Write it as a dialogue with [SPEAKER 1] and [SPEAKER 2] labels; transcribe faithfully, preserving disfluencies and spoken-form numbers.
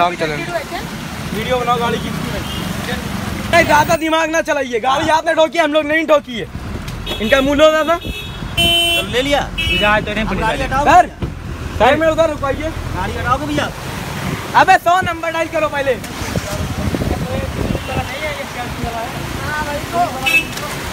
[SPEAKER 1] Blog चले।
[SPEAKER 2] Video बनाओ गाड़ी की।
[SPEAKER 1] नहीं ज्यादा दिमाग ना चलाइए, गाड़ी आपने ठोकी हम लोग नहीं ठोकी है। इनका मूल्य होता था
[SPEAKER 2] तो ले लिया तो नहीं
[SPEAKER 1] सर साइड में उधर रुकवाइए।
[SPEAKER 2] गाड़ी हटाओगे भैया।
[SPEAKER 1] अबे सौ नंबर डायल करो पहले।